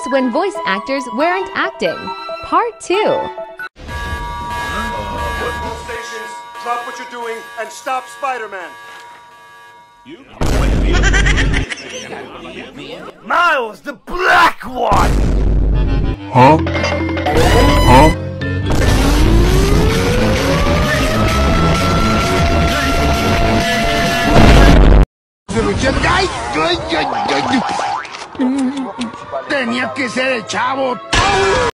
Times when voice actors weren't acting. Part 2. All stations, drop what you're doing and stop Spider-Man. Miles, the Black One! Huh? Huh? Tenía que ser el chavo.